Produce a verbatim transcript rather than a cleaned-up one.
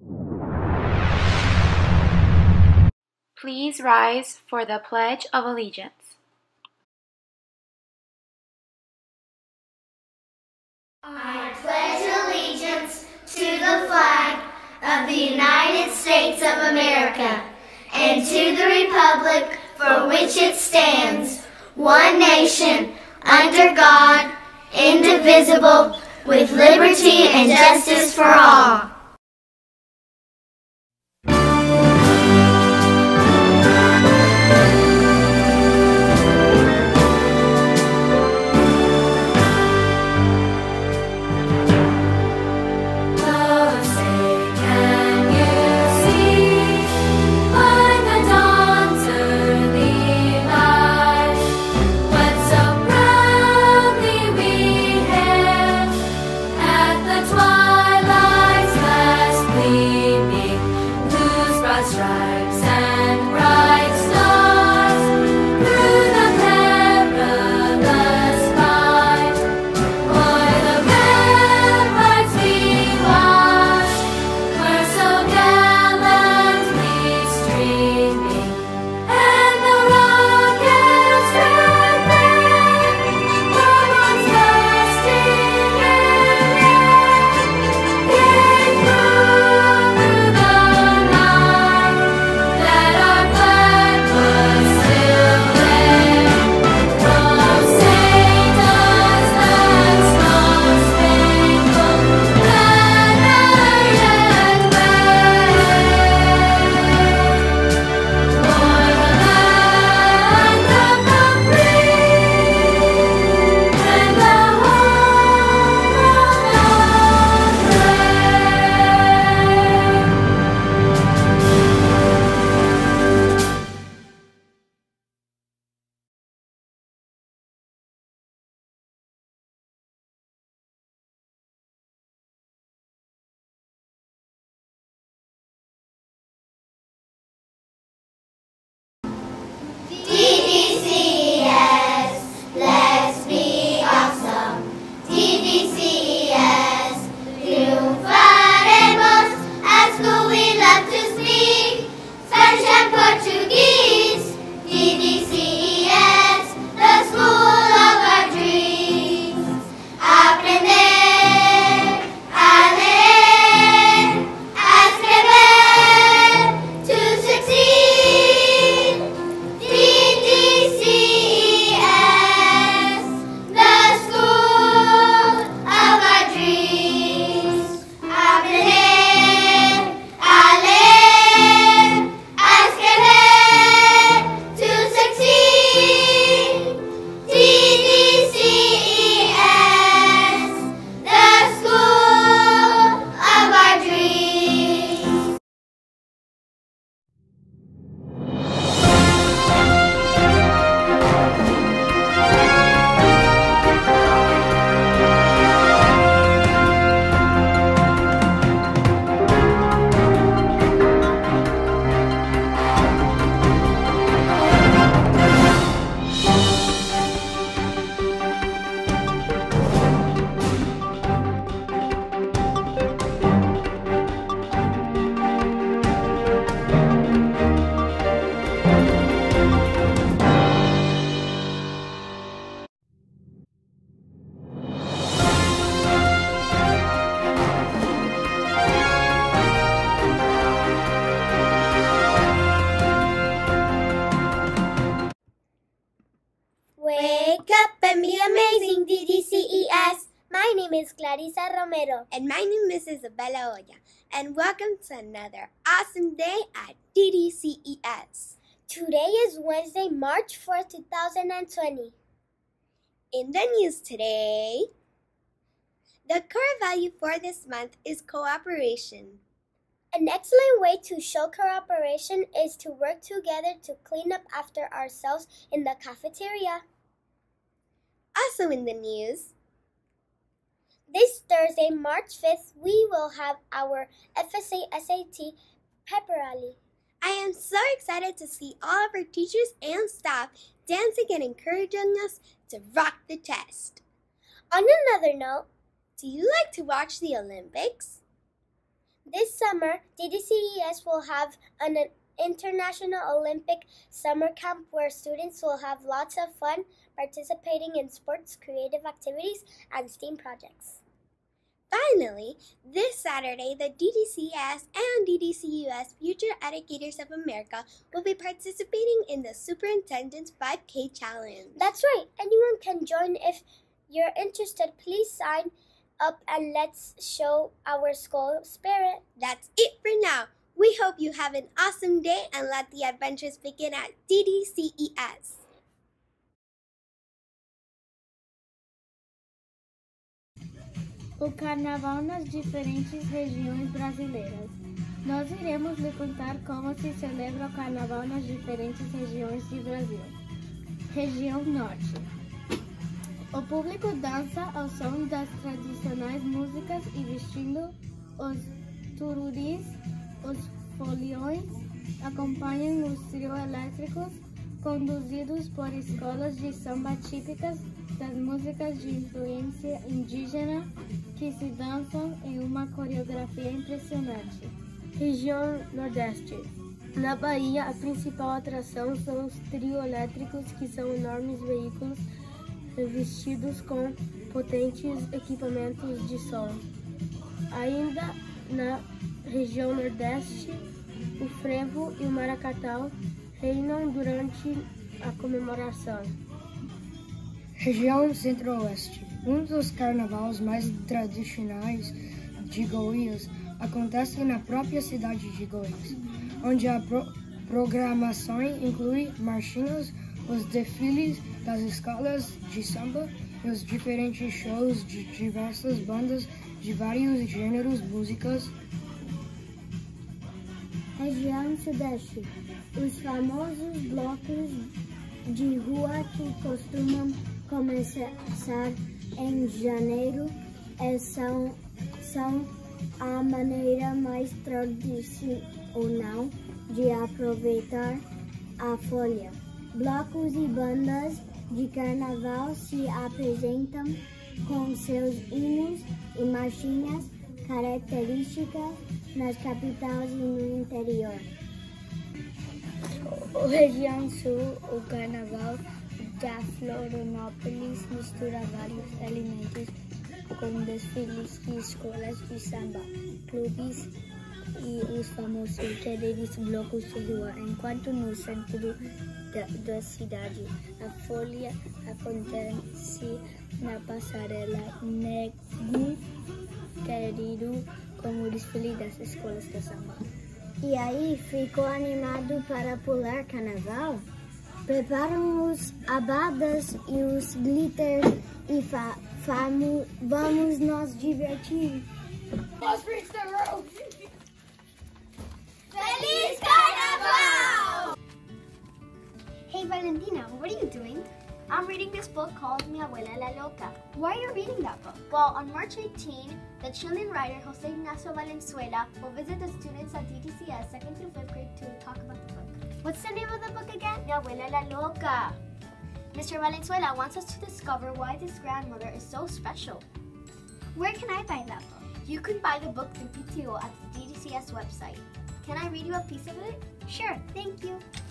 Please rise for the Pledge of Allegiance. I pledge allegiance to the flag of the United States of America and to the republic for which it stands, one nation, under God, indivisible, with liberty and justice for all. D D C E S, let's be awesome. D D C E S, triunfaremos. At school we love to speak Spanish and Portuguese. D D C E S, the school of our dreams. Aprender a leer, a escribir, to succeed. D D C E S, the school of our dreams. Aprender a leer, a escribir, to succeed. D D C E S, the school of our dreams. Wake up and be amazing, D D C E S. My name is Clarissa Romero. And my name is Isabella Oya. And welcome to another awesome day at D D C E S. Today is Wednesday, March fourth, two thousand twenty. In the news today, the core value for this month is cooperation. An excellent way to show cooperation is to work together to clean up after ourselves in the cafeteria. Also in the news, this Thursday, March fifth, we will have our F S A S A T pep rally. I am so excited to see all of our teachers and staff dancing and encouraging us to rock the test. On another note, do you like to watch the Olympics? This summer, D D C E S will have an International Olympic Summer Camp where students will have lots of fun participating in sports, creative activities, and STEAM projects. Finally, this Saturday, the D D C E S and D D C E U S Future Educators of America will be participating in the Superintendent's five K Challenge. That's right. Anyone can join. If you're interested, please sign up and let's show our school spirit. That's it for now. We hope you have an awesome day and let the adventures begin at D D C E S. O Carnaval nas diferentes regiões brasileiras. Nós iremos lhe contar como se celebra o Carnaval nas diferentes regiões do Brasil. Região Norte. O público dança ao som das tradicionais músicas e vestindo os tururis, os foliões, acompanham os trios elétricos conduzidos por escolas de samba típicas das músicas de influência indígena que se dançam em uma coreografia impressionante. Região Nordeste. Na Bahia, a principal atração são os trios elétricos, que são enormes veículos revestidos com potentes equipamentos de som. Ainda na região Nordeste, o frevo e o maracatau reinam durante a comemoração. Região Centro-Oeste. Um dos carnavais mais tradicionais de Goiás acontece na própria cidade de Goiás, onde a pro programação inclui marchinhas, os desfiles das escolas de samba e os diferentes shows de diversas bandas de vários gêneros músicas. Região Sudeste. Os famosos blocos de rua que costumam começar em janeiro e são, são a maneira mais tradicional de aproveitar a folha. Blocos e bandas de carnaval se apresentam com seus hinos e marchinhas características nas capitais e no interior. Região Sul, o carnaval da Florianópolis mistura vários elementos com desfiles de escolas de samba, clubes e os famosos queridos blocos de rua, enquanto no centro da, da cidade a folia acontece na passarela Nego Querido, como o desfile das escolas de samba. E aí, ficou animado para pular carnaval? Preparam os abadas e os glitters e fa famo, vamos nos divertir. Let's reach the road. Feliz Carnaval! Hey Valentina, what are you doing? I'm reading this book called Mi Abuela La Loca. Why are you reading that book? Well, on March eighteenth, the Chilean writer Jose Ignacio Valenzuela will visit the students at D D C E S second through fifth grade to talk about the book. What's the name of the book again? Mi Abuela La Loca. Mister Valenzuela wants us to discover why this grandmother is so special. Where can I buy that book? You can buy the book through P T O at the D D C E S website. Can I read you a piece of it? Sure, thank you.